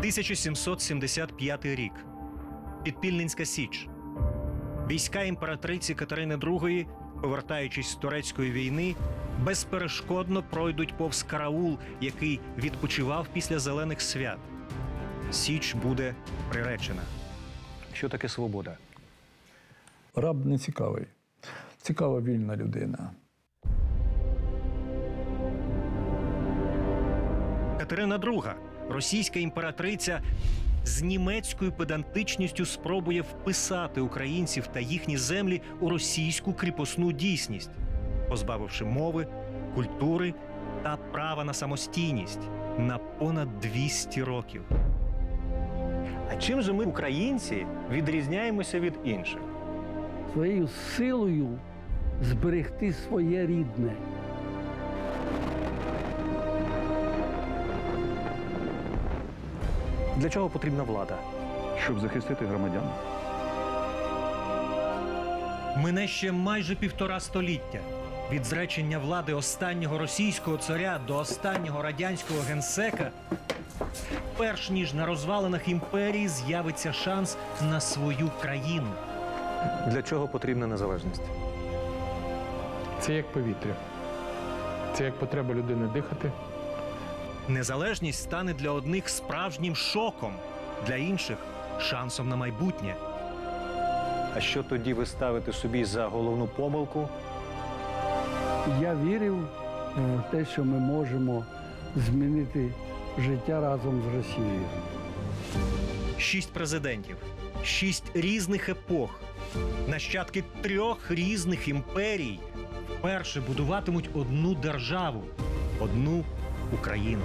1775 рік. Підпільненська Січ. Війська імператриці Катерини II, повертаючись з турецької війни, безперешкодно пройдуть повз караул, який відпочивав після зелених свят. Січ буде приречена. Що таке свобода? Раб не цікавий. Цікава вільна людина. Катерина II, російська імператриця, з німецькою педантичністю спробує вписати українців та їхні землі у російську кріпосну дійсність, позбавивши мови, культури та права на самостійність на понад 200 років. А чим же ми, українці, відрізняємося від інших? Своєю силою зберегти своє рідне. Для чого потрібна влада? Щоб захистити громадян. Мине ще майже 1,5 століття. Від зречення влади останнього російського царя до останнього радянського генсека, перш ніж на розвалинах імперії з'явиться шанс на свою країну. Для чого потрібна незалежність? Це як повітря. Це як потреба людини дихати. Незалежність стане для одних справжнім шоком, для інших – шансом на майбутнє. А що тоді ви ставите собі за головну помилку? Я вірив в те, що ми можемо змінити життя разом з Росією. 6 президентів, 6 різних епох, нащадки 3 різних імперій вперше будуватимуть одну державу, одну Україну.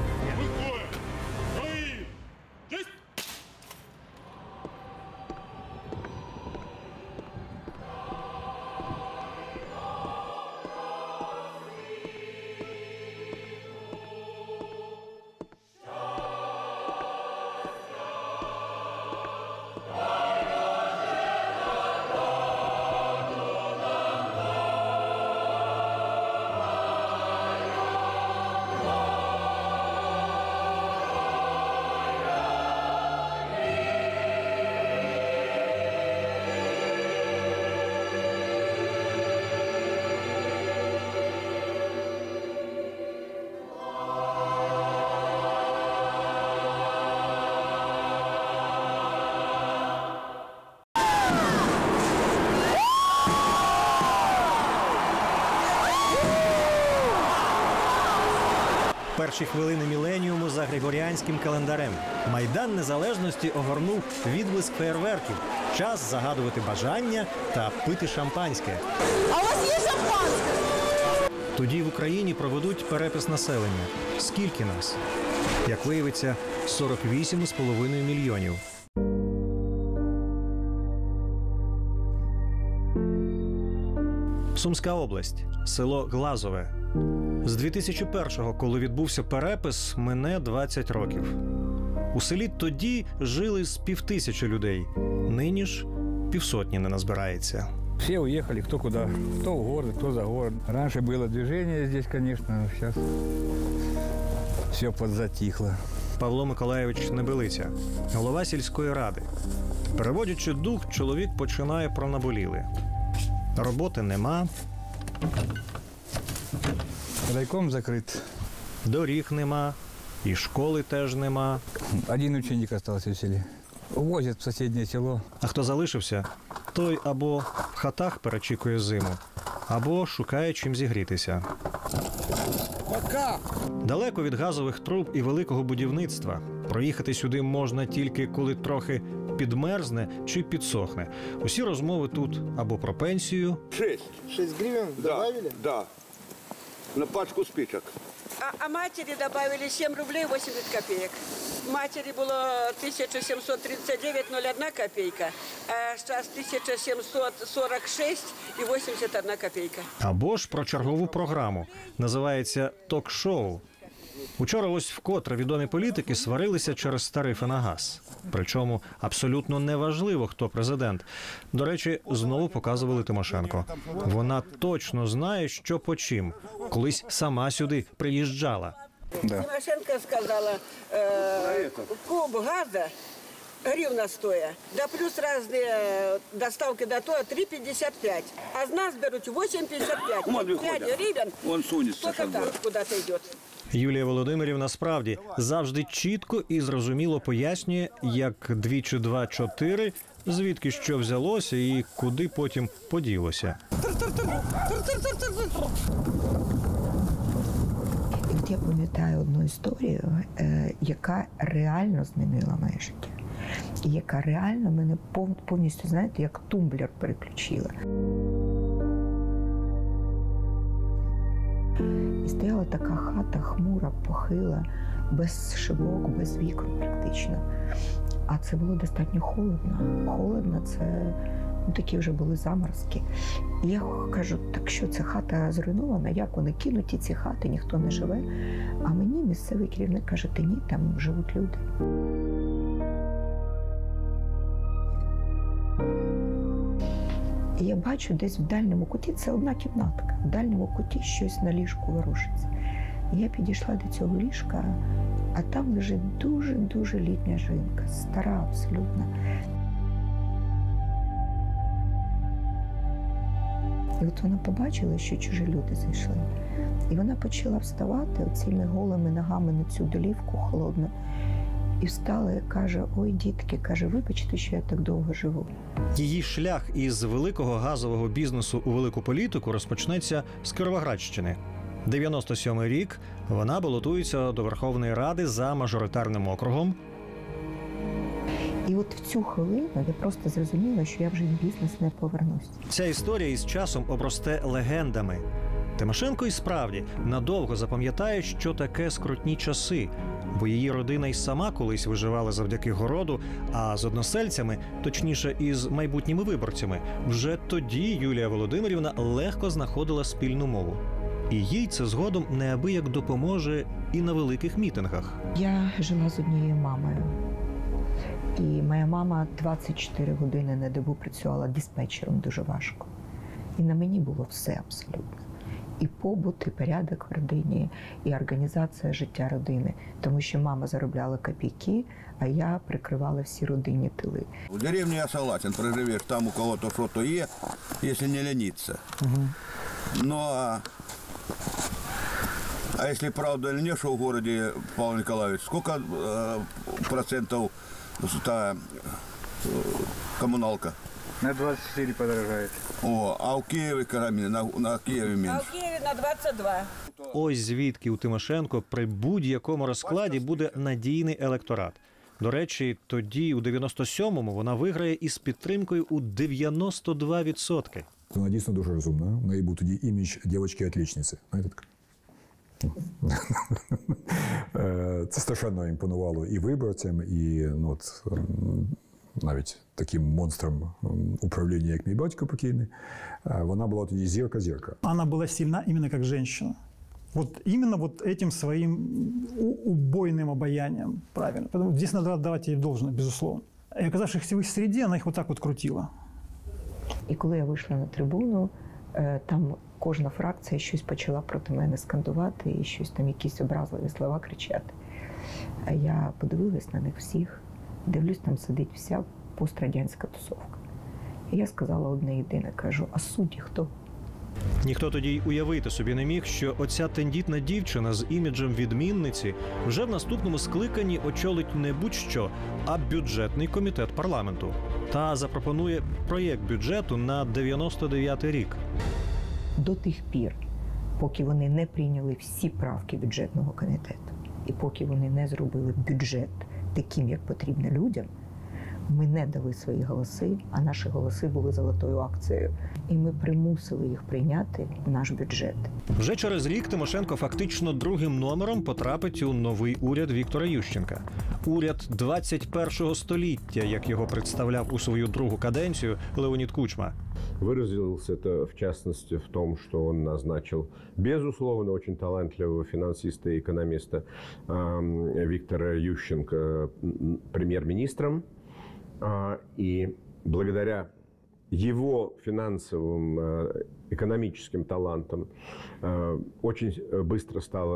Перші хвилини міленіуму за григоріанським календарем. Майдан Незалежності огорнув відблиск феєрверків. Час загадувати бажання та пити шампанське. А у вас є шампанське? Тоді в Україні проведуть перепис населення. Скільки нас? Як виявиться, 48,5 мільйонів. Сумська область. Село Глазове. З 2001-го, коли відбувся перепис, мине 20 років. У селі тоді жили з 5000 людей. Нині ж 500 не назбирається. Все уехали, кто куда. Кто в город, кто за город. Раньше было движение здесь, конечно, но сейчас все подзатихло. Павло Миколайович Небелиця, голова сільської ради. Переводячи дух, чоловік починає про наболіле. Роботи нема. Райком закрыт. Доріг нема. І школи теж нема. Один ученик остался в селе. Увозят в соседнее село. А хто залишився, той або в хатах перечікує зиму, або шукає чим зігрітися. Далеко від газових труб і великого будівництва. Проїхати сюди можна тільки, коли трохи підмерзне чи підсохне. Усі розмови тут або про пенсію. 6 гривен добавили? Да. На пачку спичек. А матери добавили 7 рублей 80 копеек. Матери было 1739,01 копейка, а сейчас 1746,81 копейка. Або ж про чергову програму. Називається «Ток-шоу». Учора ось вкотре відомі політики сварилися через тарифи на газ. Причому абсолютно неважливо, хто президент. До речі, знову показували Тимошенко. Вона точно знає, що по чим. Колись сама сюди приїжджала. Да. Тимошенко сказала, куб газа, гривна стоя, да плюс разные доставки до того 3,55. А с нас берут 8,55. Вон 5 выходят. гривен, Он сунется только сейчас там будет. куда-то идет. Юлія Володимирівна справді завжди чітко і зрозуміло пояснює, як 2 чи 2 – 4, звідки що взялося і куди потім поділося. І от я пам'ятаю одну історію, яка реально змінила моє життя. І яка реально мене повністю, знаєте, як тумблер переключила. І стояла така хата хмура, похила, без шибок, без вікон практично. А це було достатньо холодно. Холодно – це такі вже були заморозки. І я кажу, так що ця хата зруйнована, як вони кинуті ці хати, ніхто не живе. А мені місцевий керівник каже, та ні, там живуть люди. І я бачу десь в дальньому куті, це одна кімнатка, в дальньому куті щось на ліжку ворушиться. І я підійшла до цього ліжка, а там лежить дуже-дуже літня жінка, стара абсолютно. І от вона побачила, що чужі люди зайшли. І вона почала вставати оціми голими ногами на цю долівку холодну. І встала і каже, ой, дітки, каже, вибачте, що я так довго живу. Її шлях із великого газового бізнесу у велику політику розпочнеться з Кіровоградщини. 97-й рік вона балотується до Верховної Ради за мажоритарним округом. І от в цю хвилину я просто зрозуміла, що я вже в бізнес не повернусь. Ця історія із часом обросте легендами. Тимошенко і справді надовго запам'ятає, що таке скрутні часи, бо її родина й сама колись виживала завдяки городу, а з односельцями, точніше із майбутніми виборцями, вже тоді Юлія Володимирівна легко знаходила спільну мову. І їй це згодом неабияк допоможе і на великих мітингах. Я жила з однією мамою. І моя мама 24 години на добу працювала диспетчером, дуже важко. І на мені було все абсолютно. І побут, і порядок в родині, і організація життя родини. Тому що мама заробляла копійки, а я прикривала всі родинні тили. В деревне я согласен, проживешь там у кого-то что-то есть, если не лениться. Но, а если правда или нет, что в городе, Павел Николаевич, сколько процентов та коммуналка? На 24 подорожает. О, а в Киеве, на Киеве А меньше. в Киеве на 22. Ось звідки у Тимошенко при будь-якому розкладі буде надійний електорат. До речі, тоді, у 97-му, вона виграє із підтримкою у 92%. Вона дійсно дуже розумна. У неї був тоді імідж дівчинки-отлічниці. Знаєте так? Це страшенно імпонувало і виборцям, і навіть таким монстром управління, як мій батько покійний. Вона була тоді зірка-зірка. Вона була сильна іменно як жінка. Вот именно вот этим своим убойным обаянием, правильно. Поэтому здесь надо отдавать ей должное, безусловно. И оказавшись в их среде, она их вот так вот крутила. І коли я вийшла на трибуну, там кожна фракція щось почала проти мене скандувати і щось там, якісь образливі слова кричати. А я подивилась на них всіх, дивлюсь, там сидить вся пострадянська тусовка. І я сказала одне єдине, кажу, а судді хто? Ніхто тоді й уявити собі не міг, що оця тендітна дівчина з іміджем відмінниці вже в наступному скликанні очолить не будь-що, а бюджетний комітет парламенту. Та запропонує проєкт бюджету на 99-й рік. До тих пір, поки вони не прийняли всі правки бюджетного комітету, і поки вони не зробили бюджет таким, як потрібно людям, ми не дали свої голоси, а наші голоси були золотою акцією. І ми примусили їх прийняти наш бюджет. Вже через рік Тимошенко фактично другим номером потрапить у новий уряд Віктора Ющенка. Уряд 21-го століття, як його представляв у свою другу каденцію Леонід Кучма. Выразился это, в частности, в том, что он назначил, безусловно, очень талантливого финансиста и экономиста Виктора Ющенко премьер-министром. И благодаря его финансовым, экономическим талантам очень быстро стала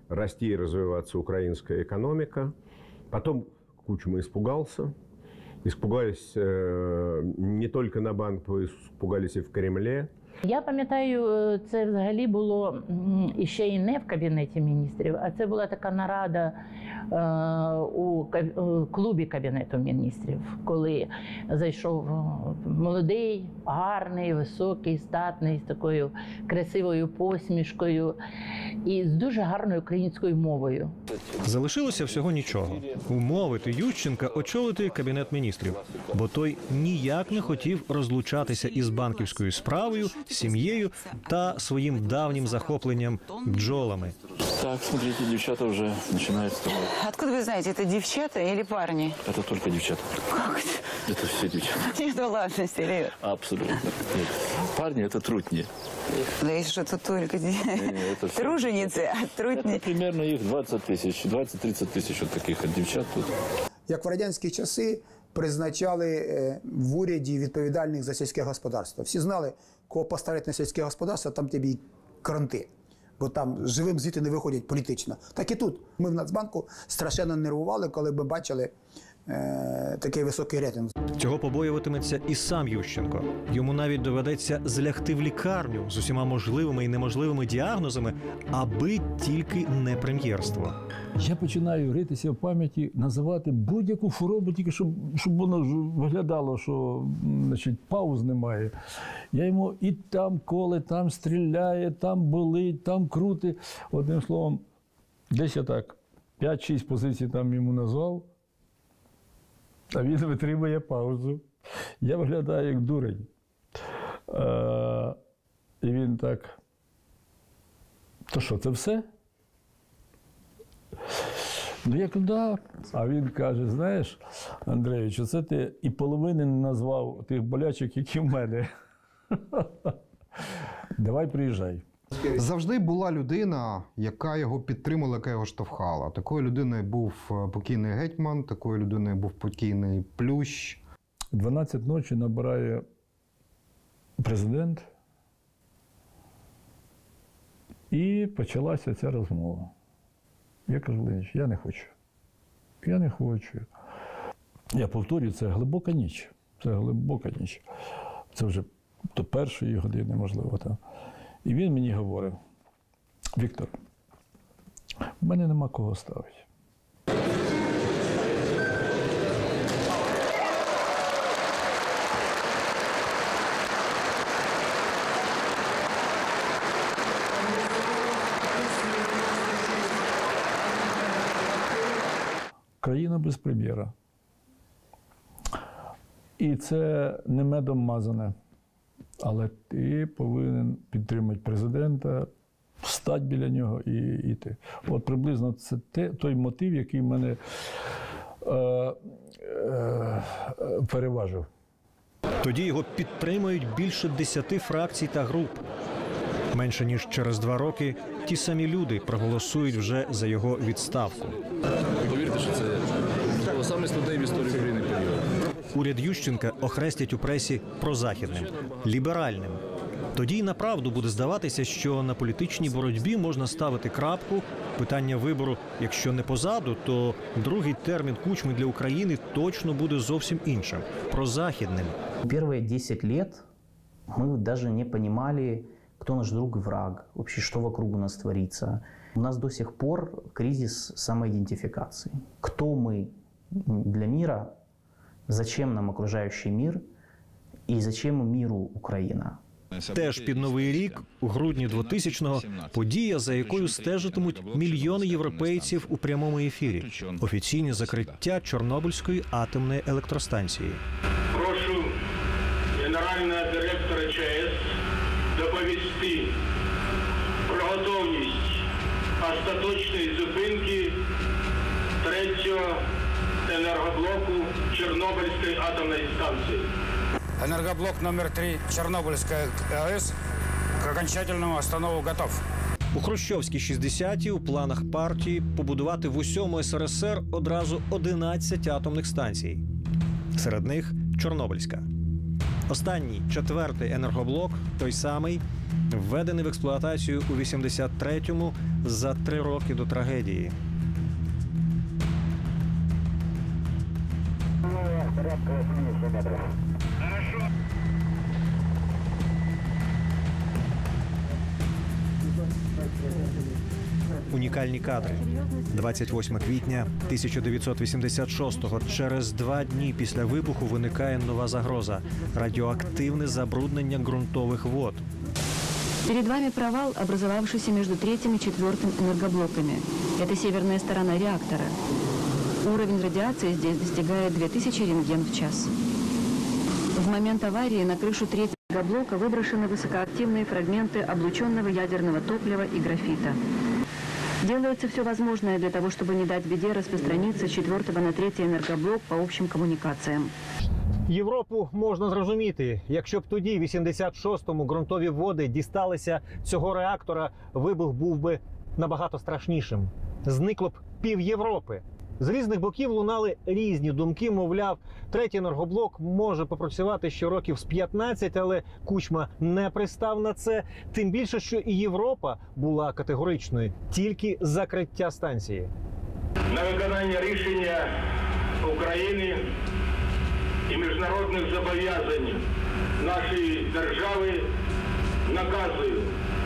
расти и развиваться украинская экономика. Потом Кучма испугался. Испугались не только на Банковій, испугались і в Кремлі. Я пам'ятаю, це взагалі було іще і не в Кабінеті міністрів, а це була така нарада у клубі Кабінету міністрів, коли зайшов молодий, гарний, високий, статний, з такою красивою посмішкою і з дуже гарною українською мовою. Залишилося всього нічого – умовити Ющенка очолити Кабінет міністрів, бо той ніяк не хотів розлучатися із банківською справою, сім'єю та своїм давнім захопленням бджолами. Так, смотрите, девчата уже начинают строить. Откуда вы знаете, это девчата или парни? Это только девчата. Как это? Это все девчата. Нет, ну ладно, серьезно. Абсолютно. Нет. Парни это трутни. Да если что, тут только это все... труженицы, а трутни. Это примерно их 20 тысяч, 20-30 тысяч вот таких от девчат тут. Як в радянські часи призначали в уряді відповідальних за сільське господарство. Всі знали, кого поставлять на сільське господарство, там тобі й кранти. Бо там живим звідти не виходять політично. Так і тут. Ми в Нацбанку страшенно нервували, коли ми бачили такий високий рейтинг. Цього побоюватиметься і сам Ющенко. Йому навіть доведеться злягти в лікарню з усіма можливими і неможливими діагнозами, аби тільки не прем'єрство. Я починаю ритися в пам'яті, називати будь-яку хворобу, тільки щоб воно виглядало, що значить, пауз немає. Я йому і там коле, там стріляє, там болить, там крути. Одним словом, десь я так 5-6 позицій там йому назвав, а він витримує паузу. Я виглядаю як дурень. І він так, то що, це все? Ну, я кажу, да. А він каже, знаєш, Андрійович, оце ти і половини не назвав тих болячок, які в мене. Давай приїжджай. Завжди була людина, яка його підтримала, яка його штовхала. Такою людиною був покійний гетьман, такою людиною був покійний Плющ. 12 ночі набирає президент, і почалася ця розмова. Я кажу, Леніч, я не хочу. Я не хочу. Я повторюю, це глибока ніч. Це глибока ніч. Це вже до першої години, можливо. Там. І він мені говорив, Віктор, в мене нема кого ставити. Країна без прем'єра. І це не медом мазане. Але ти повинен підтримати президента, стати біля нього і йти. От приблизно це той мотив, який мене переважив. Тоді його підтримують більше 10 фракцій та груп. Менше ніж через 2 роки ті самі люди проголосують вже за його відставку. Повірте, що це було саме складне в історії України період. Уряд Ющенка охрестять у пресі прозахідним, ліберальним. Тоді й направду буде здаватися, що на політичній боротьбі можна ставити крапку. Питання вибору, якщо не позаду, то другий термін Кучми для України точно буде зовсім іншим – прозахідним. Перші 10 років ми навіть не розуміли, кто наш друг и враг, вообще что вокруг у нас творится. У нас до сих пор кризис самоидентификации. Кто мы для мира, зачем нам окружающий мир и зачем миру Україна? Теж під Новий рік, у грудні 2000-го, подія, за якою стежитимуть мільйони європейців у прямому ефірі. Офіційне закриття Чорнобильської атомної електростанції. Прошу генерального директора ЧАЕС доповісти про готовність остаточної зупинки 3-го енергоблоку Чорнобильської атомної станції. Энергоблок номер 3 Чернобыльской АЭС к окончательному останову готов. У хрущовській 60-ті у планах партії побудувати в усьому СРСР одразу 11 атомних станцій. Серед них Чорнобильська. Останній, 4-й енергоблок, той самий, введений в експлуатацію у 83-му за 3 роки до трагедії. Унікальні кадри. 28 квітня 1986-го. Через 2 дні після вибуху виникає нова загроза – радіоактивне забруднення ґрунтових вод. Перед вами провал, образовавшийся между 3-м и 4-м энергоблоками. Это северная сторона реактора. Уровень радиации здесь достигает 2000 рентген в час. В момент аварии на крышу 3-го энергоблока выброшены высокоактивные фрагменты облученного ядерного топлива и графита. Делается все возможное для того, чтобы не дать беде распространиться с 4-го на 3-й энергоблок по общим коммуникациям. Європу можна зрозуміти. Якщо б тоді, в 86-му, ґрунтові води дісталися цього реактора, вибух був би набагато страшнішим. Зникло б пів Європи. З різних боків лунали різні думки, мовляв, 3-й енергоблок може попрацювати ще років з 15, але Кучма не пристав на це. Тим більше, що і Європа була категоричною. Тільки закриття станції. На виконання рішення України і міжнародних зобов'язань нашої держави наказую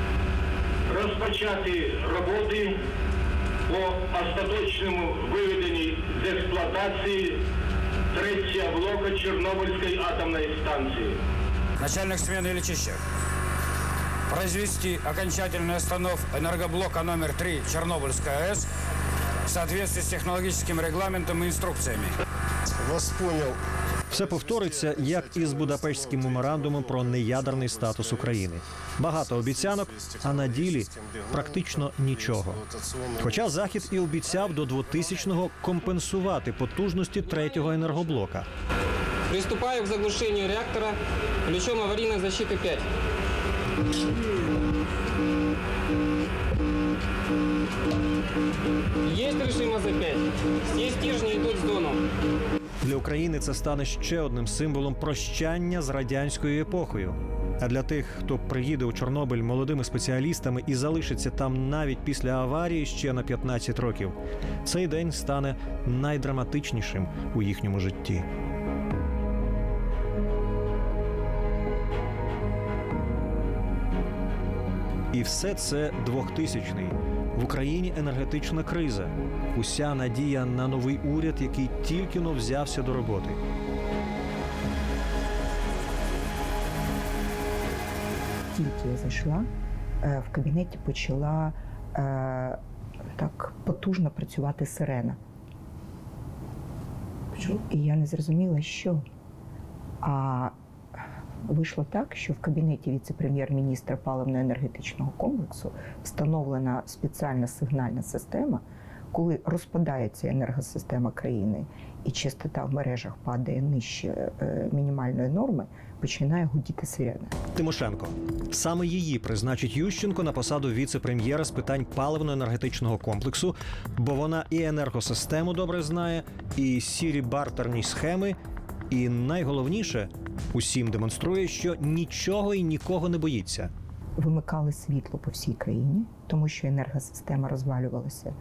розпочати роботи по остаточному виведенні з експлуатації 3-го блока Чернобыльской атомной станции. Начальник смены Ильичищев. Произвести окончательную остановку энергоблока номер 3 Чернобыльской АЭС в соответствии с технологическим регламентом и инструкциями. Вас понял. Все повториться, як і з Будапештським меморандумом про неядерний статус України. Багато обіцянок, а на ділі практично нічого. Хоча Захід і обіцяв до 2000-го компенсувати потужності 3-го енергоблока. Приступаю к заглушению реактора ключом аварийной защиты 5. Есть режим АЗ-5. Все стержни идут с доном. Для України це стане ще одним символом прощання з радянською епохою. А для тих, хто приїде у Чорнобиль молодими спеціалістами і залишиться там навіть після аварії ще на 15 років, цей день стане найдраматичнішим у їхньому житті. І все це 2000-й. В Україні енергетична криза. Уся надія на новий уряд, який тільки-но взявся до роботи. Тільки я зайшла, в кабінеті почала так потужно працювати сирена. І я не зрозуміла, що. А вийшло так, що в кабінеті віце-прем'єр-міністра паливно-енергетичного комплексу встановлена спеціальна сигнальна система, коли розпадається енергосистема країни і частота в мережах падає нижче мінімальної норми, починає гудіти сирена. Тимошенко. Саме її призначить Ющенко на посаду віце-прем'єра з питань паливно-енергетичного комплексу, бо вона і енергосистему добре знає, і сірі бартерні схеми, і найголовніше, усім демонструє, що нічого і нікого не боїться. Вимикали світло по всій країні, тому що енергосистема розвалювалася.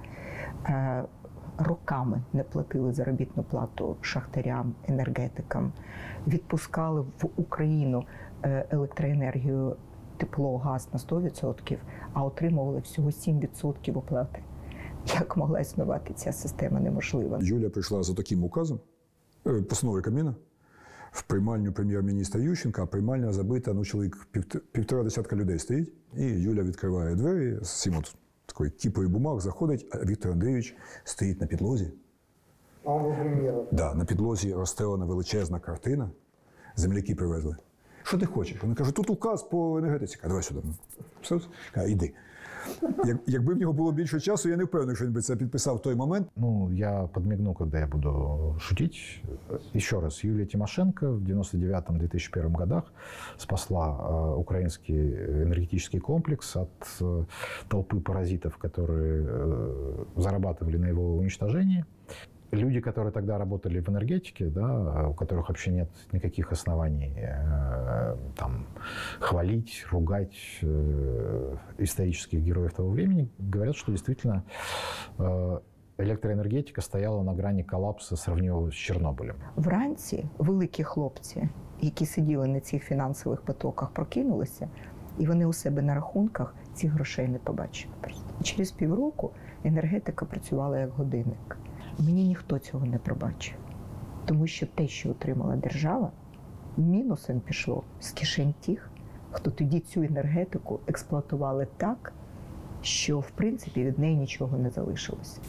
Роками не платили заробітну плату шахтарям, енергетикам. Відпускали в Україну електроенергію, тепло, газ на 100%, а отримували всього 7% оплати. Як могла існувати ця система, неможливо. Юля прийшла за таким указом, постановою Кабміна, в приймальню прем'єр-міністра Ющенка, а приймальня забита, чоловік 1,5 десятка людей стоїть, і Юля відкриває двері з цим от такою кіпою бумаг, заходить, а Віктор Андрійович стоїть на підлозі. Да, на підлозі розстелена величезна картина, земляки привезли. Що ти хочеш? Вони кажуть, тут указ по енергетиці. Давай сюди. Все, іди. Якби в нього було більше часу, я не впевнений, що він би це підписав в той момент. Ну, я подмигну, когда я буду шутить. Еще раз, Юлия Тимошенко в 1999-2001 годах спасла украинский энергетический комплекс от толпы паразитов, которые зарабатывали на его уничтожении. люди, которые тогда работали в энергетике, да, у которых вообще нет никаких оснований там, хвалить, ругать исторических героев того времени, говорят, что действительно електроенергетика стояла на грані колапсу сравнівого з Чорнобилем. Вранці великі хлопці, які сиділи на цих фінансових потоках, прокинулися, і вони у себе на рахунках цих грошей не побачили. Через півроку енергетика працювала як годинник. Мені ніхто цього не пробачив, тому що те, що отримала держава, мінусом пішло з кишень тих, хто тоді цю енергетику експлуатували так, що, в принципі, від неї нічого не залишилося.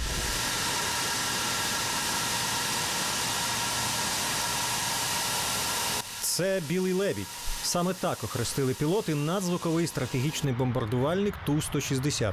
Це «Білий лебідь». Саме так охрестили пілоти надзвуковий стратегічний бомбардувальник Ту-160.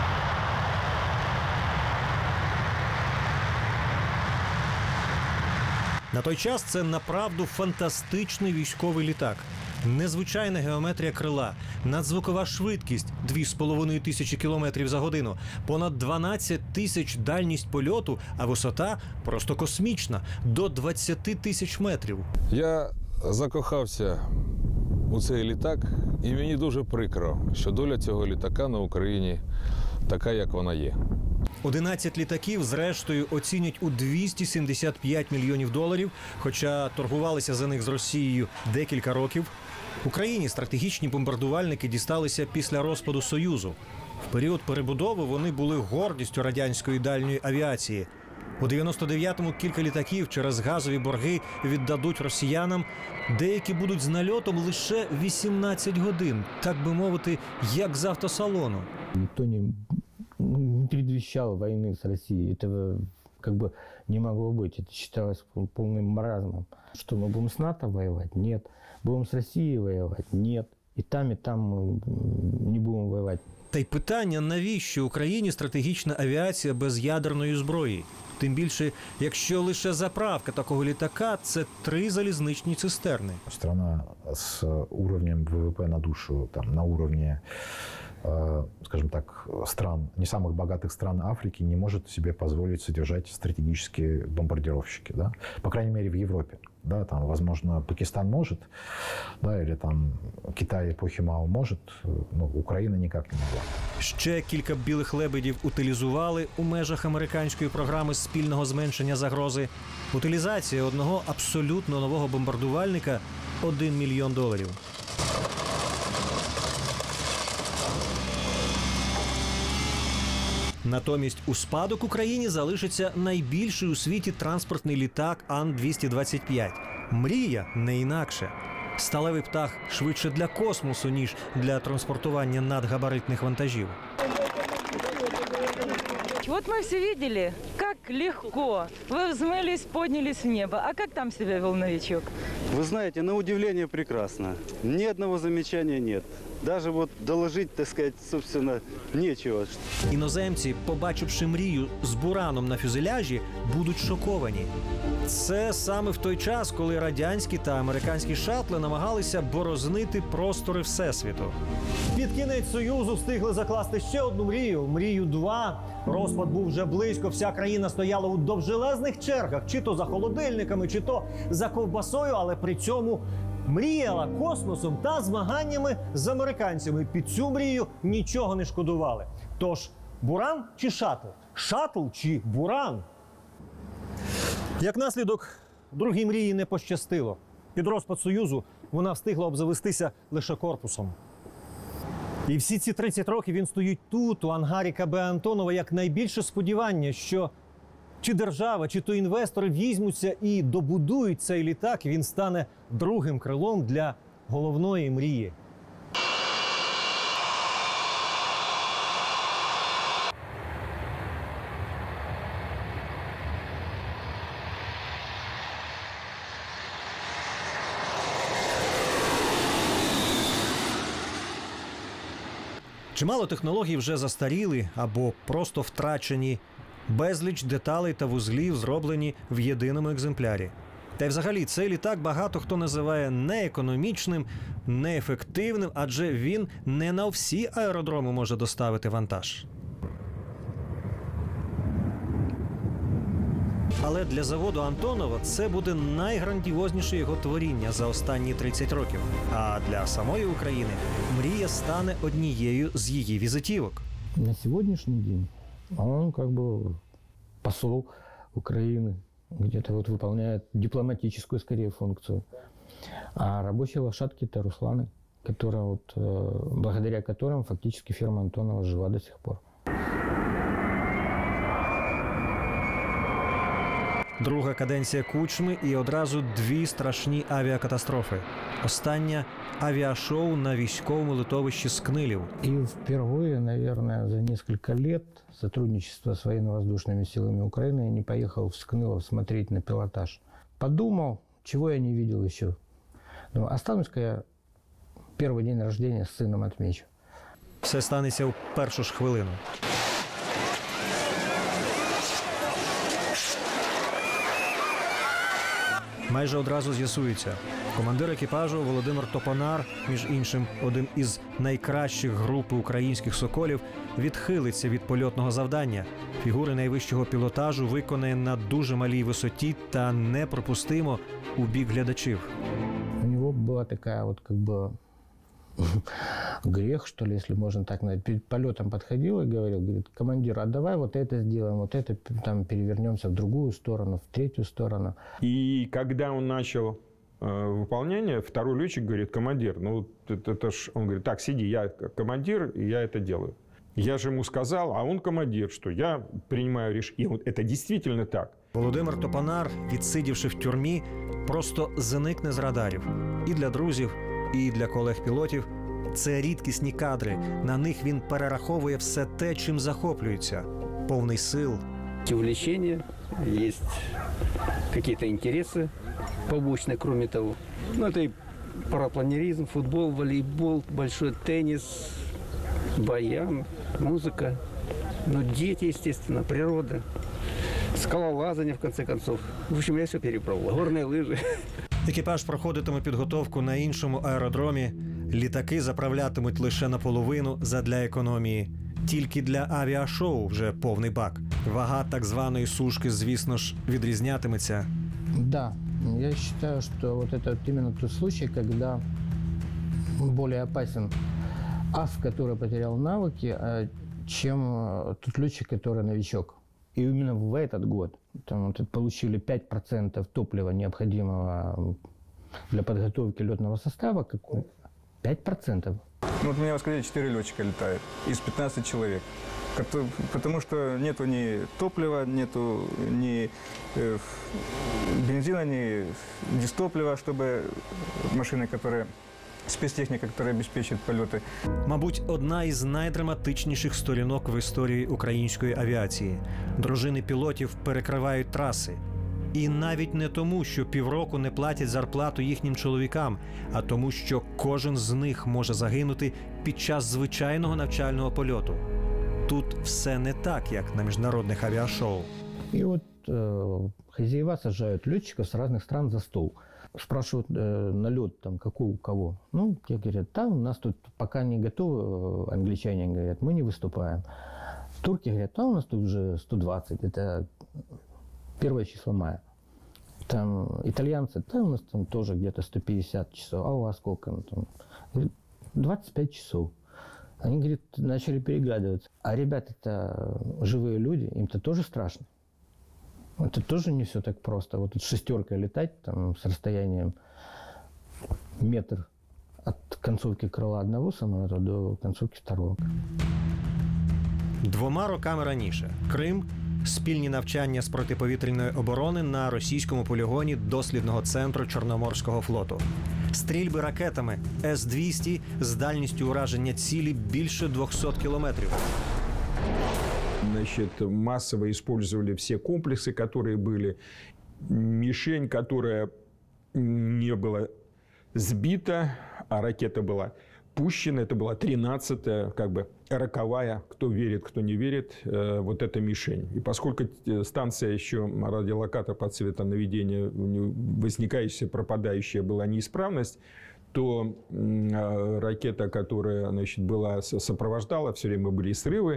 На той час це направду фантастичний військовий літак. Незвичайна геометрія крила, надзвукова швидкість 2500 км за годину, понад 12 тисяч дальність польоту, а висота просто космічна – до 20 тисяч метрів. Я закохався у цей літак, і мені дуже прикро, що доля цього літака на Україні така, як вона є. 11 літаків, зрештою, оцінять у $275 мільйонів, хоча торгувалися за них з Росією декілька років. Україні стратегічні бомбардувальники дісталися після розпаду Союзу. В період перебудови вони були гордістю радянської дальньої авіації. У 99-му кілька літаків через газові борги віддадуть росіянам. Деякі будуть з нальотом лише 18 годин, так би мовити, як з автосалону. Ніхто не предвещал войны с Россией. Этого как бы не могло быть. Это считалось полным маразмом. Что мы будем с НАТО воевать? Нет. Будем с Россией воевать? Нет. И там мы не будем воевать. Та й питання, навіщо Україні стратегічна авіація без ядерної зброї? Тим більше, якщо лише заправка такого літака – це 3 залізничні цистерни. Страна з уровнем ВВП на душу там, на уровне, скажем так, стран, не самых богатых стран Африки не может себе позволить содержать стратегические бомбардировщики. Да? По крайней мере, в Европе. Да, там, возможно, Пакистан может, да, или там Китай епохи Мао может, но Україна ніяк не могла. Ще кілька білих лебедів утилізували у межах американської програми спільного зменшення загрози. Утилізація одного абсолютно нового бомбардувальника – $1 мільйон. Натомість у спадок Україні залишиться найбільший у світі транспортний літак Ан-225. Мрія не інакше. Сталевий птах швидше для космосу, ніж для транспортування надгабаритних вантажів. Вот мы все видели, как легко вы взмылись, поднялись в небо. А как там себя вел новичок? Вы знаете, на удивление прекрасно. Ни одного замечания нет. Даже вот доложить, так сказать, собственно, нечего. Іноземці, побачивши мрію з бураном на фюзеляжі, будуть шоковані. Це саме в той час, коли радянські та американські шатли намагалися борознити простори Всесвіту. Під кінець Союзу встигли закласти ще одну мрію – Мрію-2. Розпад був вже близько, вся країна стояла у довжелезних чергах, чи то за холодильниками, чи то за ковбасою, але при цьому мріяла космосом та змаганнями з американцями. Під цю мрію нічого не шкодували. Тож, буран чи шатл? Шатл чи буран? Як наслідок, другій мрії не пощастило. Під розпад Союзу вона встигла обзавестися лише корпусом. І всі ці 30 років він стоїть тут, у ангарі КБ Антонова, як найбільше сподівання, що чи держава, чи то інвестори візьмуться і добудують цей літак, і він стане другим крилом для головної мрії. Чимало технологій вже застаріли або просто втрачені. Безліч деталей та вузлів зроблені в єдиному екземплярі. Та й взагалі цей літак багато хто називає неекономічним, неефективним, адже він не на всі аеродроми може доставити вантаж. Але для заводу Антонова це буде найграндіозніше його творіння за останні 30 років. А для самої України мрія стане однією з її візитівок. На сегодняшний день он как бы посол Украины, где-то вот выполняет дипломатическую скорее функцию. А рабочие лошадки – это Русланы, которые вот, благодаря которым фактически фирма Антонова жива до сих пор. Друга каденція Кучми і одразу дві страшні авіакатастрофи. Остання – авіашоу на військовому литовищі Скнилів. И впервые, наверное, за несколько лет сотрудничества с военно-воздушными силами Украины я не поехал в Скнылов смотреть на пилотаж. Подумал, чего я не видел еще. Думаю, останусь-ка я первый день рождения с сыном отмечу. Все станеться у першу ж хвилину. Майже одразу з'ясується. Командир екіпажу Володимир Топонар, між іншим, один із найкращих групи українських «Соколів», відхилиться від польотного завдання. Фігури найвищого пілотажу виконає на дуже малій висоті та неприпустимо у бік глядачів. У него была такая вот как бы грех, что ли, если можно так назвать. Перед полетом подходил и говорит, командир, а давай вот это сделаем, вот это там перевернемся в другую сторону, в третью сторону. И когда он начал выполнение, второй летчик говорит, командир, ну это ж, он говорит, так, сиди, я командир, и я это делаю. Я же ему сказал, а он командир, что я принимаю решение. И вот это действительно так. Володимир Топонар, відсидівши в тюрмі, просто зникне з радарів. І для друзів, і для колег-пілотів. Це рідкісні кадри. На них він перераховує все те, чим захоплюється. Повний сил. Увлечения, есть какие-то интересы побочные, кроме того. Ну, это и парапланеризм, футбол, волейбол, большой теннис, баян, музыка. Ну, дети, естественно, природа. Скалолазание, в конце концов. В общем, я все перепробовал. Горные лыжи. Екіпаж проходитиме підготовку на іншому аеродромі. Літаки заправлятимуть лише наполовину задля економії. Тільки для авіашоу вже повний бак. Вага так званої сушки, звісно ж, відрізнятиметься. Да, я считаю, что вот это вот именно тот случай, когда более опасен ас, который потерял навыки, чем тот летчик, который новичок. И именно в этот год там, вот, получили 5% топлива, необходимого для подготовки летного состава. 5%. Ну, вот у меня в Москве 4 летчика летает из 15 человек. Потому что нету ни топлива, нету ни бензина, ни дистоплива, чтобы машины, которые... спецтехніка, яка обезпечує польоти. Мабуть, одна із найдраматичніших сторінок в історії української авіації. Дружини пілотів перекривають траси. І навіть не тому, що півроку не платять зарплату їхнім чоловікам, а тому, що кожен з них може загинути під час звичайного навчального польоту. Тут все не так, як на міжнародних авіашоу. І от хозяева сажають летчиков з різних стран за стол. Спрашивают на лед, там, какой у кого. Ну, те говорят, да, у нас тут пока не готовы, англичане говорят, мы не выступаем. Турки говорят, да, у нас тут уже 120, это 1 число мая. Там итальянцы, да, у нас там тоже где-то 150 часов, а у вас сколько? Ну, там, говорит, 25 часов. Они, говорит, начали переглядываться. А ребята-то живые люди, им-то тоже страшно. Это тоже не все так просто. Вот тут шестеркой летать там, с расстоянием метр от концовки крила одного самолета до концовки второго. 2 роками раніше Крим, спільні навчання з протиповітряної оборони на російському полігоні дослідного центру Чорноморського флоту. Стрільби ракетами С-200 з дальністю ураження цілі більше 200 кілометрів. Значит, массово использовали все комплексы, которые были. Мишень, которая не была сбита, а ракета была пущена. Это была 13-я, как бы роковая, кто верит, кто не верит, вот эта мишень. И поскольку станция еще радиолокатор по цветонаведению, возникающая, пропадающая была неисправность, то ракета, которая, значит, была, сопровождала, все время были срывы.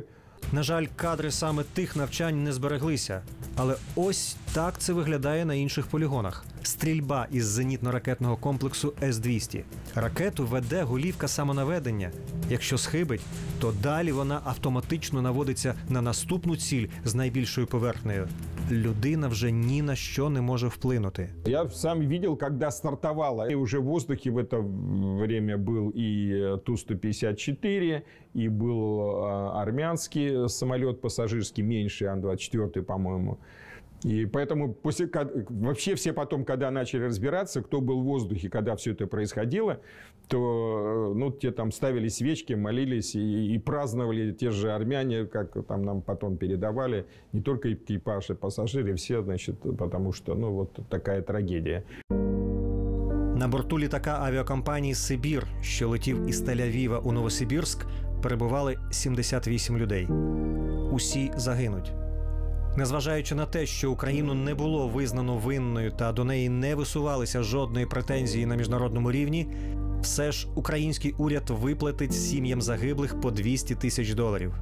На жаль, кадри саме тих навчань не збереглися. Але ось так це виглядає на інших полігонах. Стрільба із зенітно-ракетного комплексу С-200. Ракету веде голівка самонаведення. Якщо схибить, то далі вона автоматично наводиться на наступну ціль з найбільшою поверхнею. Людина вже ні на що не може вплинути. Я сам видел, когда стартовала. И уже в воздухе в это время был и Ту-154, и был армянский самолет пассажирский, меньший, Ан-24, по-моему. И поэтому вообще все потом, когда начали разбираться, кто был в воздухе, когда все это происходило, то те там ставили свечки, молились и праздновали те же армяне, как там нам потом передавали, не только экипаж и пассажиры, все, значит, потому что, вот такая трагедія. На борту літака авіакомпанії «Сибір», що летів із Тель-Авіва у Новосибірськ, перебували 78 людей. Усі загинуть. Незважаючи на те, що Україну не було визнано винною та до неї не висувалися жодної претензії на міжнародному рівні, все ж український уряд виплатить сім'ям загиблих по $200 тисяч.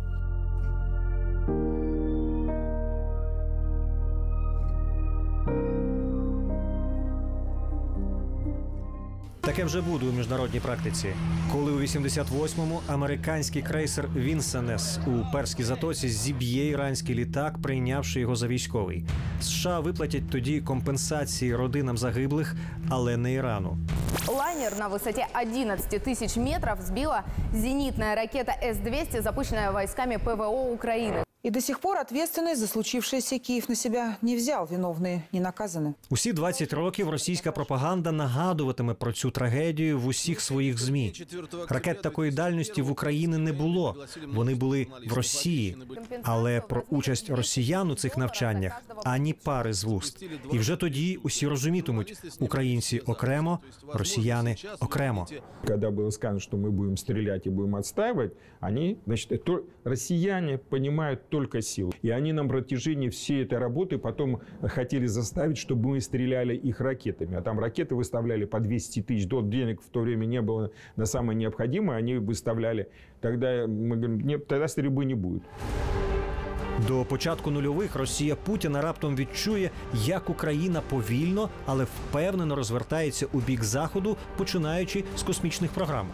Таке вже буде у міжнародній практиці. Коли у 88-му американський крейсер «Вінсенес» у Перській затоці зіб'є іранський літак, прийнявши його за військовий. США виплатять тоді компенсації родинам загиблих, але не Ірану. Лайнер на высоте 11 тысяч метров сбила зенитная ракета С-200, запущенная войсками ПВО Украины. И до сих пор ответственность за случившееся Киев на себя не взял. Виновные не наказаны. Усі 20 років російська пропаганда нагадуватиме про цю трагедію в усіх своїх ЗМІ. Ракет такої дальності в Україні не було. Вони були в Росії. Але про участь росіян у цих навчаннях ані пари з вуст. І вже тоді усі розумітимуть: українці окремо, росіяни окремо. Когда было сказано, что мы будем стрелять и будем отстаивать, они, значит, россияне понимают только силу. И они на протяжении всей этой работы потом хотели заставить, чтобы мы стреляли их ракетами. А там ракеты выставляли по 200 тысяч. Денег в то время не было на самое необходимое. Они выставляли. Тогда мы говорим, нет, тогда стрельбы не будет. До початку нульових Росія Путіна раптом відчує, як Україна повільно, але впевнено розвертається у бік Заходу, починаючи з космічних програм.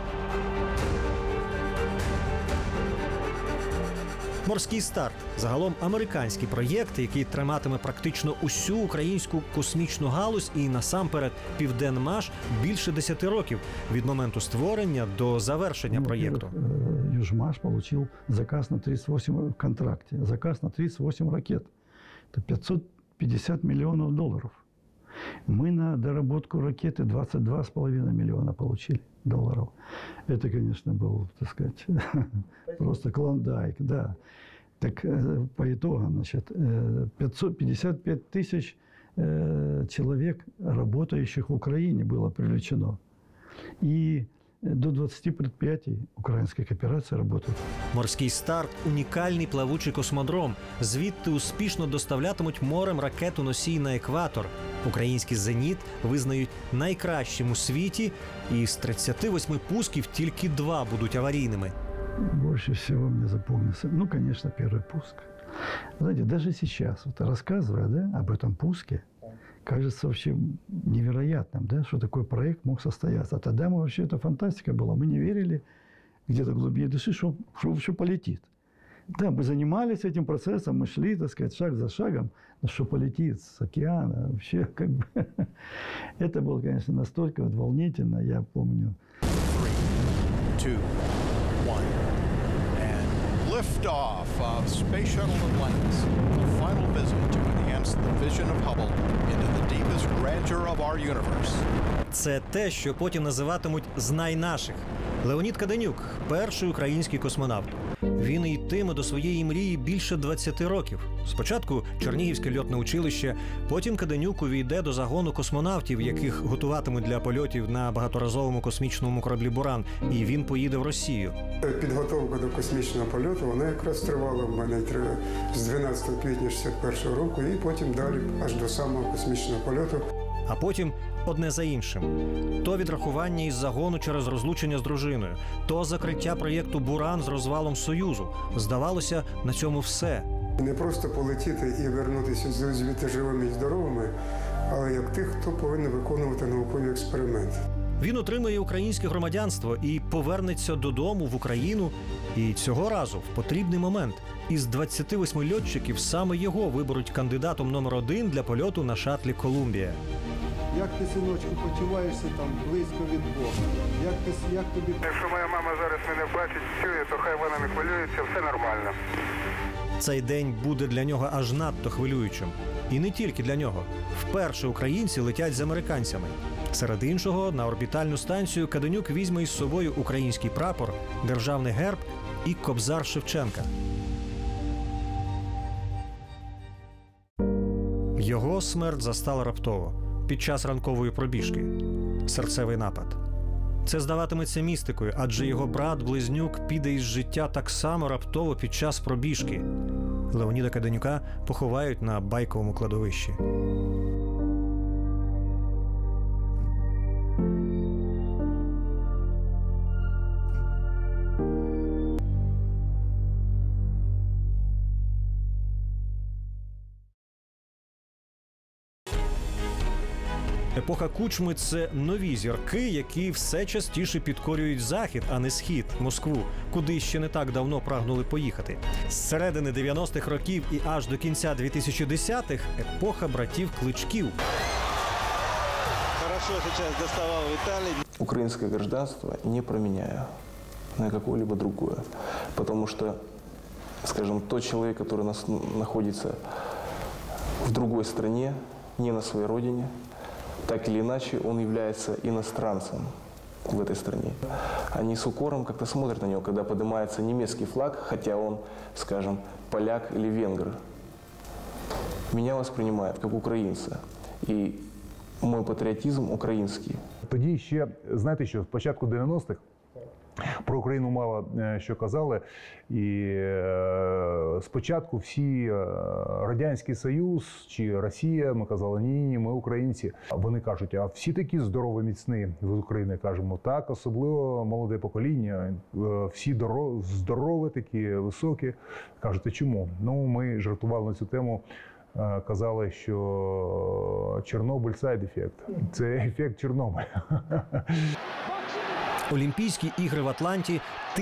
«Морський старт» – загалом американський проєкт, який триматиме практично усю українську космічну галузь і, насамперед, Південмаш більше 10 років від моменту створення до завершення проєкту. Южмаш отримав заказ на 38 в контракті, заказ на 38 ракет. Це $550 мільйонів. Мы на доработку ракеты $22,5 миллиона получили $. Это, конечно, был, так сказать, просто клондайк, да. Так по итогам, значит, 555 тысяч человек, работающих в Украине, было привлечено. И до 20 предприятий української кооперації працюють. «Морський старт» – унікальний плавучий космодром. Звідти успішно доставлятимуть морем ракету-носій на екватор. Український «Зеніт» визнають найкращим у світі, і з 38 пусків тільки 2 будуть аварійними. Больше всего мне запомнился, конечно, первый пуск. Знаете, даже сейчас, вот рассказывая, да, об этом пуске, кажется вообще невероятным, да, что такой проект мог состояться. А тогда мы вообще, это фантастика была, мы не верили где-то в глубине души, что полетит. Да, мы занимались этим процессом, мы шли, так сказать, шаг за шагом, но что полетит с океана, вообще как бы... Это было, конечно, настолько волнительно, я помню. 3, 2, 1, and liftoff of Space Shuttle Atlantis, the final visit to enhance the vision of Hubble into the deepest grandeur of our universe. Це те, що потім називатимуть «Знай наших». Леонід Каденюк – перший український космонавт. Він йтиме до своєї мрії більше 20 років. Спочатку Чернігівське льотне училище, потім Каденюк увійде до загону космонавтів, яких готуватимуть для польотів на багаторазовому космічному кораблі «Буран», і він поїде в Росію. Підготовка до космічного польоту, вона якраз тривала в мене з 12 квітня 1961 року і потім далі аж до самого космічного польоту. А потім одне за іншим. То відрахування із загону через розлучення з дружиною, то закриття проєкту «Буран» з розвалом Союзу. Здавалося, на цьому все. Не просто полетіти і вернутися звідти живими і здоровими, але як тих, хто повинен виконувати наукові експерименти. Він отримає українське громадянство і повернеться додому в Україну. І цього разу, в потрібний момент, із 28 льотчиків саме його виберуть кандидатом номер 1 для польоту на шатлі «Колумбія». Як ти, синочку, почуваєшся там близько від Бога? Як тобі? Якщо моя мама зараз мене бачить, чує, то хай вона не хвилюється, все нормально. Цей день буде для нього аж надто хвилюючим. І не тільки для нього. Вперше українці летять з американцями. Серед іншого, на орбітальну станцію Каденюк візьме із собою український прапор, державний герб і кобзар Шевченка. Його смерть застала раптово, під час ранкової пробіжки. Серцевий напад. Це здаватиметься містикою, адже його брат-близнюк піде із життя так само раптово під час пробіжки. Леоніда Каденюка поховають на Байковому кладовищі. Епоха Кучми – це нові зірки, які все частіше підкорюють Захід, а не Схід, Москву, куди ще не так давно прагнули поїхати. З середини 90-х років і аж до кінця 2010-х – епоха братів Кличків. Хорошо сейчас доставал в Италии. Украинское гражданство не променяю на какое-либо другое, потому что, скажем, тот человек, который находится в другой стране, не на своей родине, так или иначе он является иностранцем в этой стране. Они с укором как-то смотрят на него, когда поднимается немецкий флаг, хотя он, скажем, поляк или венгр. Меня воспринимают как украинца. И мой патріотизм український. Тоді ще, знаєте що, спочатку 90-х про Україну мало що казали. І спочатку всі Радянський Союз чи Росія, ми казали, ні, ми українці. Вони кажуть, а всі такі здорові, міцні з України, кажемо, так, особливо молоде покоління, всі здорові, такі високі. Кажуть, а чому? Ну, ми жартували на цю тему. Казали, що Чорнобиль – сайд-ефект. Це ефект Чорнобиля. Олімпійські ігри в Атланті,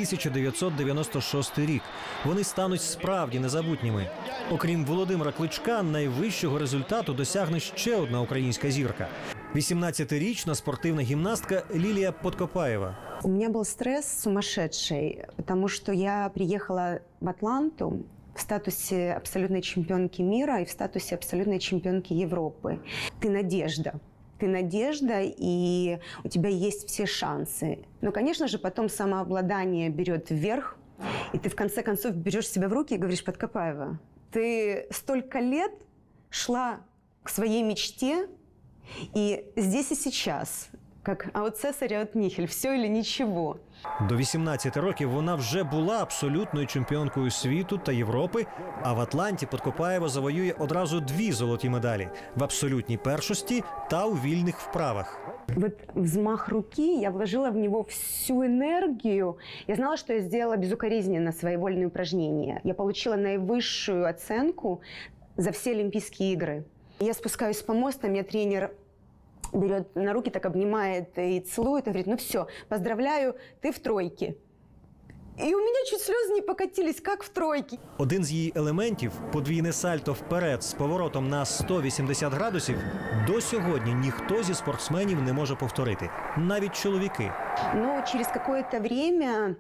1996 рік. Вони стануть справді незабутніми. Окрім Володимира Кличка, найвищого результату досягне ще одна українська зірка. 18-річна спортивна гімнастка Лілія Подкопаєва. У меня был стресс сумасшедший, потому что я приехала в Атланту в статусе абсолютной чемпионки мира и в статусе абсолютной чемпионки Европы. Ты надежда. Ты надежда, и у тебя есть все шансы. Но, конечно же, потом самообладание берет вверх, и ты в конце концов берешь себя в руки и говоришь: Подкопаева, ты столько лет шла к своей мечте, и здесь и сейчас, как «а от цесаря, от нихель», все или нічого. До 18 років вона вже була абсолютною чемпіонкою світу та Європи, а в Атланті Подкопаєва завоює одразу 2 золоті медалі – в абсолютній першості та у вільних вправах. Вот взмах руки, я вложила в него всю энергию. Я знала, что я сделала безукоризненно своевольные упражнения. Я получила наивысшую оценку за все Олимпийские игры. Я спускаюсь по мосту, меня тренер берет на руки, так обнимает и целует, и говорит: ну все, поздравляю, ты в тройке. І у мене чуть сльози не покатились, як в тройці. Один з її елементів – подвійне сальто вперед з поворотом на 180 градусів – до сьогодні ніхто зі спортсменів не може повторити, навіть чоловіки. Но через какое-то время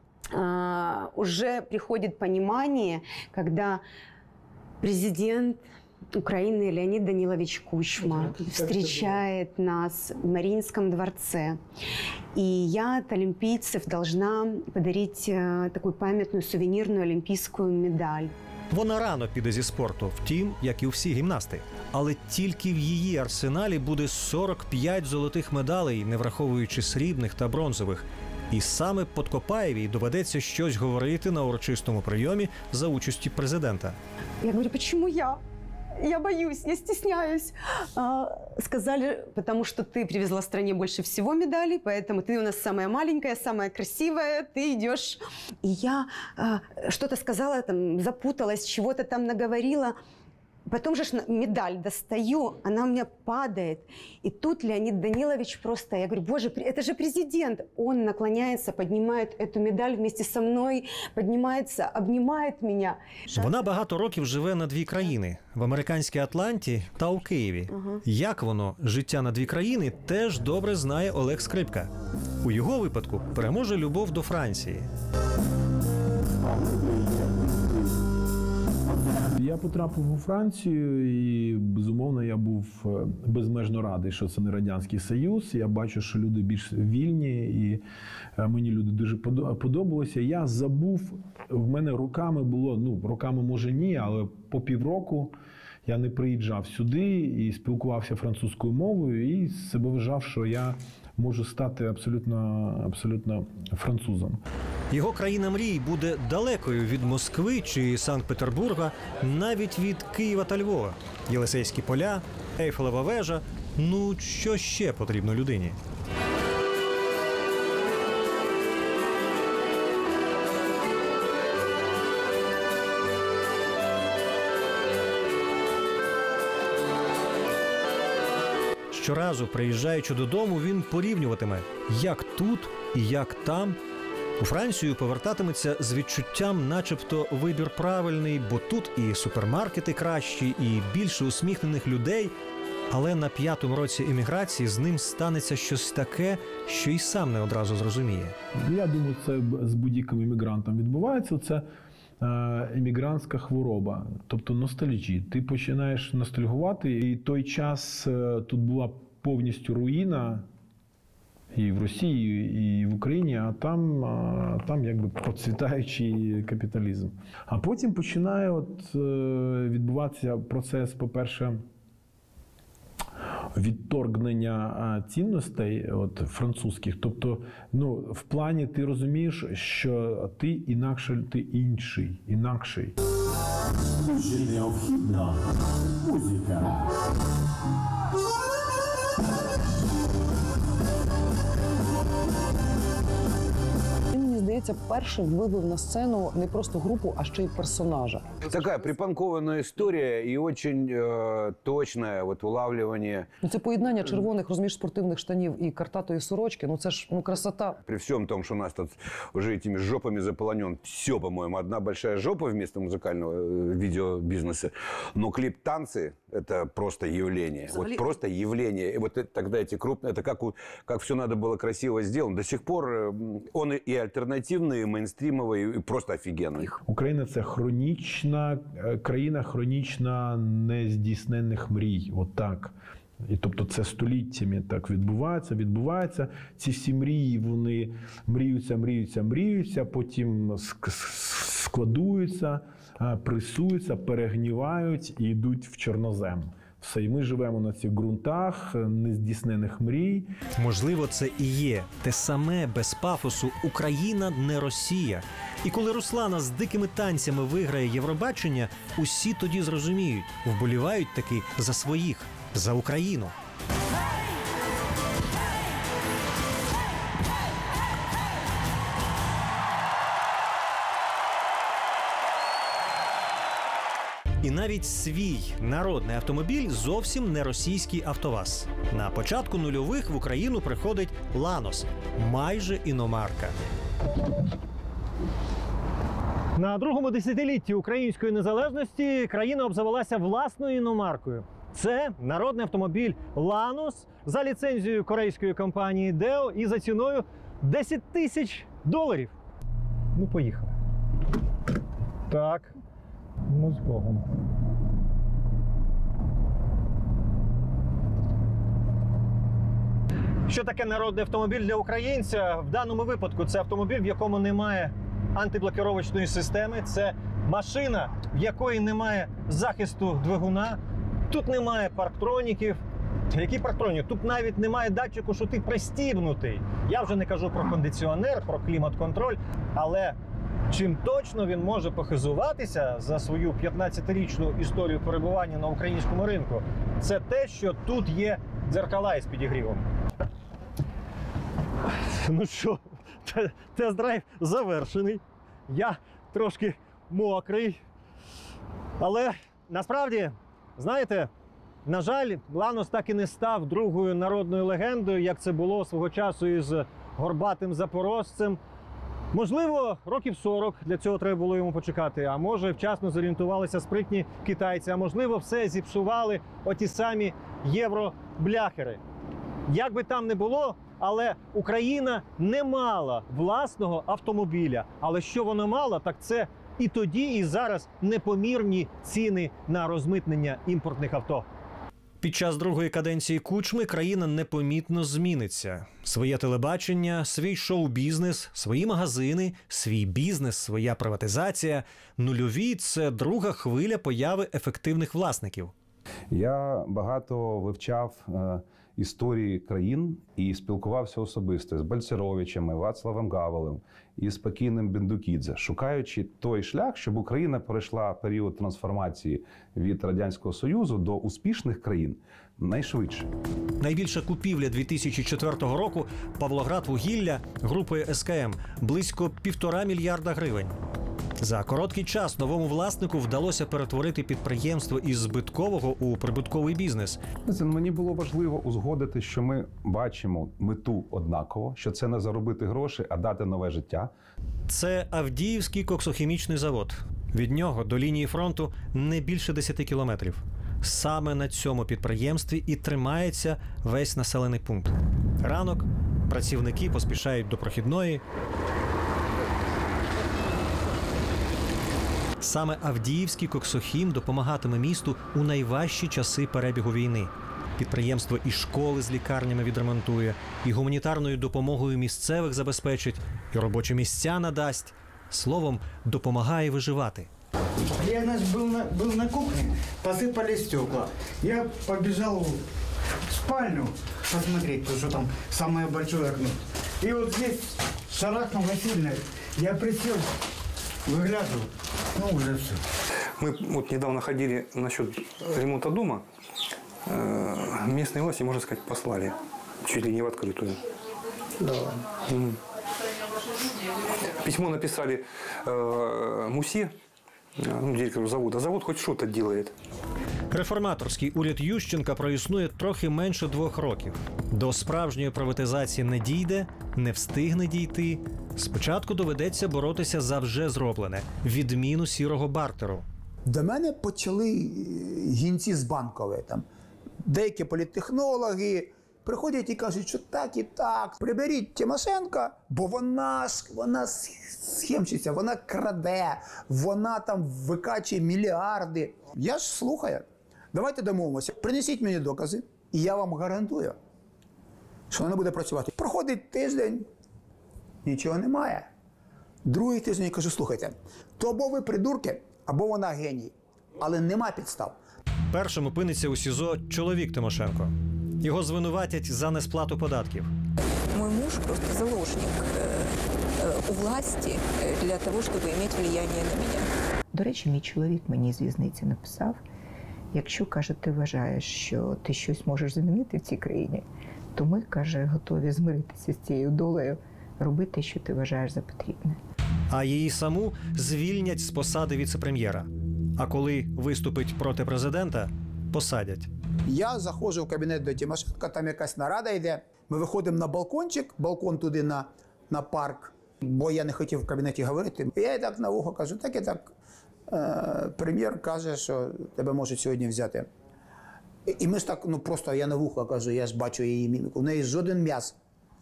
уже приходит понимание, когда президент Украины Леонид Данилович Кучма встречает нас в Мариинском дворце. И я от олимпийцев должна подарить такую памятную сувенирную олимпийскую медаль. Вона рано піде зі спорту, втім, як і всі гімнасти. Але тільки в її арсеналі буде 45 золотих медалей, не враховуючи срібних та бронзових. І саме Подкопаєвій доведеться щось говорити на урочистому прийомі за участі президента. Я говорю: почему я? я боюсь, я стесняюсь. Сказали, потому что ты привезла стране больше всего медалей, поэтому ты у нас самая маленькая, самая красивая, ты идешь. И я что-то сказала, там, запуталась, чего-то там наговорила. Потом же медаль достаю, она у меня падает. И тут Леонид Данилович просто, я говорю, боже, это же президент. Он наклоняется, поднимает эту медаль вместе со мной, поднимается, обнимает меня. Вона багато років живе на дві країни – в американській Атланті та у Києві. Як воно, життя на дві країни, теж добре знає Олег Скрипка. У його випадку переможе любов до Франції. Я потрапив у Францію і, безумовно, я був безмежно радий, що це не Радянський Союз. Я бачу, що люди більш вільні, і мені люди дуже подобалися. Я забув, в мене роками було, роками може ні, але по півроку я не приїжджав сюди і спілкувався французькою мовою, і себе вважав, що я можу стати абсолютно французом. Його країна мрій буде далекою від Москви чи Санкт-Петербурга, навіть від Києва та Львова. Єлисейські поля, Ейфелева вежа. Ну, що ще потрібно людині? Щоразу, приїжджаючи додому, він порівнюватиме, як тут і як там. У Францію повертатиметься з відчуттям, начебто вибір правильний, бо тут і супермаркети кращі, і більше усміхнених людей. Але на 5-му році еміграції з ним станеться щось таке, що й сам не одразу зрозуміє. Я думаю, це з будь-яким емігрантом відбувається. Це емігрантська хвороба, тобто ностальгія. Ти починаєш ностальгувати, і той час тут була повністю руїна і в Росії, і в Україні, а там якби процвітаючий капіталізм. А потім починає відбуватися процес, по-перше, відторгнення цінностей французьких. Тобто, в плані ти розумієш, що ти інший, інакший. Дуже необхідна музика. Здається, першим вивів на сцену не просто групу, а ще й персонажа. Такая припанкована історія і дуже точне улавлювання. Це поєднання червоних, розумієш, спортивних штанів і картатої сорочки, це ж красота. При всем том, что у нас тут уже этими жопами заполонен все, по-моему, одна большая жопа вместо музыкального видеобизнеса, но клип-танцы – это просто явление. Вот просто явление. И вот тогда эти крупные, это как все надо было красиво сделано. До сих пор он и альтернативный, и мейнстримовый, и просто офигенный. Україна – це країна хронічно нездійсненних мрій. Отак. І тобто це століттями так відбувається. Ці всі мрії, вони мріються, потім складуються, пресуються, перегнівають і йдуть в чорнозем. Все, і ми живемо на цих ґрунтах нездійснених мрій. Можливо, це і є те саме без пафосу «Україна не Росія». І коли Руслана з дикими танцями виграє Євробачення, усі тоді зрозуміють, вболівають таки за своїх, за Україну. І навіть свій народний автомобіль зовсім не російський АвтоВАЗ. На початку нульових в Україну приходить Ланос – майже іномарка. На другому десятилітті української незалежності країна обзавелася власною іномаркою. Це народний автомобіль Ланос за ліцензією корейської компанії Deo і за ціною $10 тисяч. Ну, поїхали. Так. Ну, з Богом. Що таке народний автомобіль для українця? В даному випадку це автомобіль, в якому немає антиблокировочної системи. Це машина, в якої немає захисту двигуна. Тут немає парктроніків. Які парктроніки? Тут навіть немає датчику, що ти пристібнутий. Я вже не кажу про кондиціонер, про клімат-контроль, але Чим точно він може похизуватися за свою 15-річну історію перебування на українському ринку, це те, що тут є дзеркала із підігрівом. Ну що, тест-драйв завершений. Я трошки мокрий. Але насправді, знаєте, на жаль, Ланос так і не став другою народною легендою, як це було свого часу із горбатим запорожцем. Можливо, років 40 для цього треба було йому почекати, а може вчасно зорієнтувалися спритні китайці, а можливо все зіпсували оті самі євробляхери. Як би там не було, але Україна не мала власного автомобіля. Але що вона мала, так це і тоді, і зараз непомірні ціни на розмитнення імпортних авто. Під час другої каденції Кучми країна непомітно зміниться. Своє телебачення, свій шоу-бізнес, свої магазини, свій бізнес, своя приватизація. Нульові – це друга хвиля появи ефективних власників. Я багато вивчав історії країн і спілкувався особисто з Бальцеровичами, Вацлавом Гавелем і спокійним Бендукідзе, шукаючи той шлях, щоб Україна пройшла період трансформації від Радянського Союзу до успішних країн найшвидше. Найбільша купівля 2004 року – Павлоградвугілля групою СКМ – близько 1,5 мільярда гривень. За короткий час новому власнику вдалося перетворити підприємство із збиткового у прибутковий бізнес. Мені було важливо узгодити, що ми бачимо мету однаково, що це не заробити гроші, а дати нове життя. Це Авдіївський коксохімічний завод. Від нього до лінії фронту не більше 10 кілометрів. Саме на цьому підприємстві і тримається весь населений пункт. Ранок, працівники поспішають до прохідної. Саме Авдіївський коксохім допомагатиме місту у найважчі часи перебігу війни. Підприємство і школи з лікарнями відремонтує, і гуманітарною допомогою місцевих забезпечить, і робочі місця надасть. Словом, допомагає виживати. Я был на кухне, посыпали стекла. Я побежал в спальню посмотреть, потому что там самое большое окно. И вот здесь шарахнуло сильно. Я присел, выглядывал. Ну, уже все. Мы вот недавно ходили насчет ремонта дома. Местные власти, можно сказать, послали. Чуть ли не в открытую. Да. Письмо написали МУСе, директору завода. Завод хоть что-то делает. Реформаторський уряд Ющенка проіснує трохи менше 2 років. До справжньої приватизації не дійде, не встигне дійти. Спочатку доведеться боротися за вже зроблене – відміну сірого бартеру. До мене почали гінці з Банкової. Там деякі політтехнологи приходять і кажуть, що так і так. Приберіть Тимошенко, бо вона схемщиться, вона краде, вона там викачує мільярди. Я ж слухаю. Давайте домовимося. Принесіть мені докази, і я вам гарантую, що вона буде працювати. Проходить тиждень, нічого немає. Другий тиждень я кажу, слухайте, то або ви придурки, або вона геній. Але нема підстав. Першим опиниться у СІЗО чоловік Тимошенко. Його звинуватять за несплату податків. Мой муж просто заложник у власті для того, щоб мати влияння на мене. До речі, мій чоловік мені з в'язниці написав, якщо, каже, ти вважаєш, що ти щось можеш змінити в цій країні, то ми, каже, готові змиритися з цією долею, робити те, що ти вважаєш за потрібне. А її саму звільнять з посади віце-прем'єра. А коли виступить проти президента, посадять. Я заходжу в кабінет до Тимошенка, там якась нарада йде. Ми виходимо на балкончик, балкон туди на парк, бо я не хотів в кабінеті говорити. Я їй так на вухо кажу, так і так. Прем'єр каже, що тебе можуть сьогодні взяти. І ми ж так, просто я на вухо кажу, я ж бачу її міміку. В неї жоден м'яз.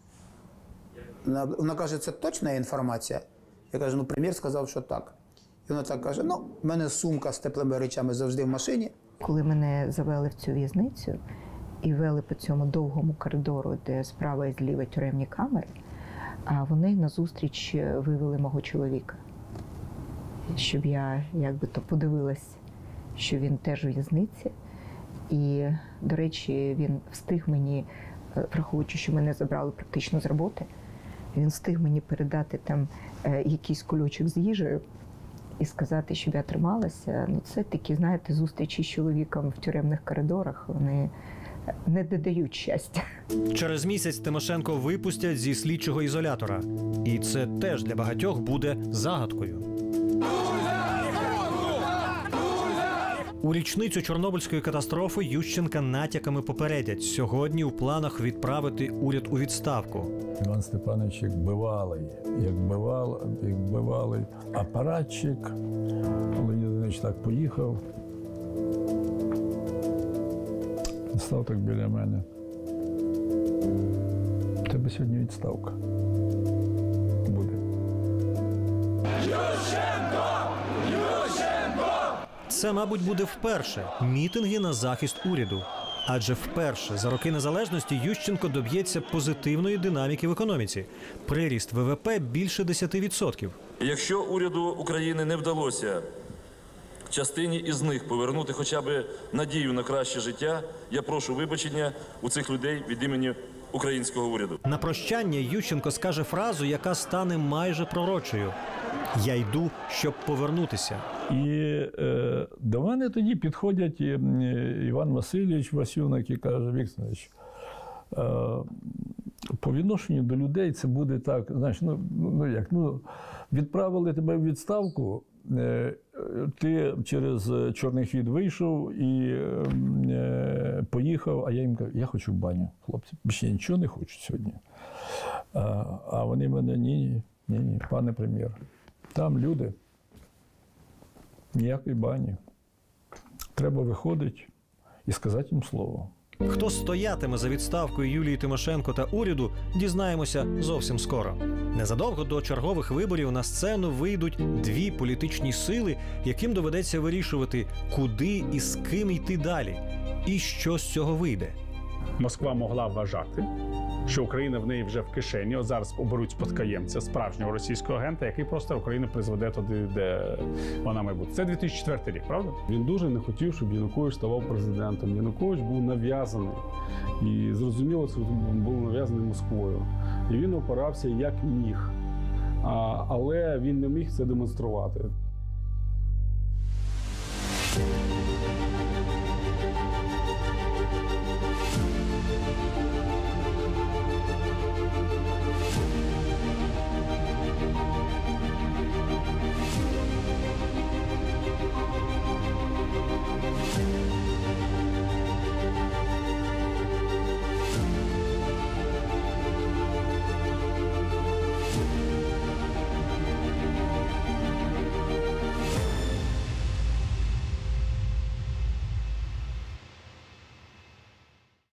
Вона каже, це точна інформація? Я кажу, прем'єр сказав, що так. І вона так каже, в мене сумка з теплими речами завжди в машині. Коли мене завели в цю в'язницю і вели по цьому довгому коридору, де справа і зліва тюремні камери, а вони назустріч вивели мого чоловіка. Щоб я подивилась, що він теж у в'язниці. І, до речі, він встиг мені, враховуючи, що мене забрали практично з роботи, Він встиг мені передати там якийсь кульочок з їжею і сказати, щоб я трималася. Ну, це такі, знаєте, зустрічі з чоловіком в тюремних коридорах, вони не додають щастя. Через місяць Тимошенко випустять зі слідчого ізолятора. І це теж для багатьох буде загадкою. У річницю Чорнобильської катастрофи Ющенка натяками попередять. Сьогодні у планах відправити уряд у відставку. Іван Степанович як бивалий апаратчик. Леонід Ілліч так поїхав. Став так біля мене. У тебе сьогодні відставка буде. Ющенко! Це, мабуть, буде вперше мітинги на захист уряду. Адже вперше за роки незалежності Ющенко доб'ється позитивної динаміки в економіці. Приріст ВВП більше 10%. Якщо уряду України не вдалося частині із них повернути хоча б надію на краще життя, я прошу вибачення у цих людей від імені українського уряду. На прощання Ющенко скаже фразу, яка стане майже пророчою. «Я йду, щоб повернутися». І до мене тоді підходять Іван Васильович Васюнак і каже: Вікторович, по відношенню до людей це буде так, знаєш, відправили тебе в відставку, ти через чорний хід вийшов і поїхав, а я їм кажу: я хочу в баню, хлопці, більше нічого не хочу сьогодні. А вони мене: ні, пане прем'єр, там люди, ніякої бані. Треба виходити і сказати їм слово. Хто стоятиме за відставкою Юлії Тимошенко та уряду, дізнаємося зовсім скоро. Незадовго до чергових виборів на сцену вийдуть дві політичні сили, яким доведеться вирішувати, куди і з ким йти далі. І що з цього вийде. Москва могла вважати, що Україна в неї вже в кишені. От зараз оберуть спадкоємця, справжнього російського агента, який просто Україну призведе туди, де вона має бути. Це 2004 рік, правда? Він дуже не хотів, щоб Янукович ставав президентом. Янукович був нав'язаний. І зрозуміло, це був нав'язаний Москвою. І він опирався як міг. Але він не міг це демонструвати.